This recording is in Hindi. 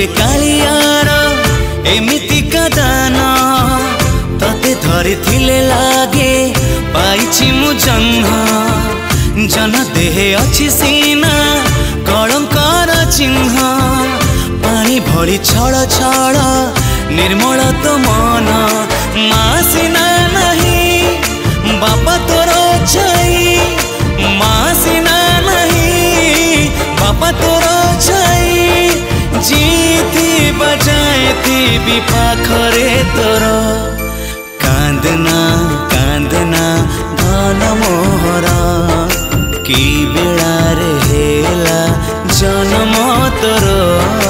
कालियार एमिति का दान तते धरी थिले लागे पाइछि मु जन्म जन देहे अछि सीना कलंकर चिन्ह पानी भरी छड़ छड़ निर्मल तो मन माँ सीना नहीं बापा तोर छाई माँ सीना नहीं बापा तोर छाई जीती बजाती भी पाखरे तोर कांदना कांदना धन मोहरा की बेड़ा रे हेला जन्म तोर।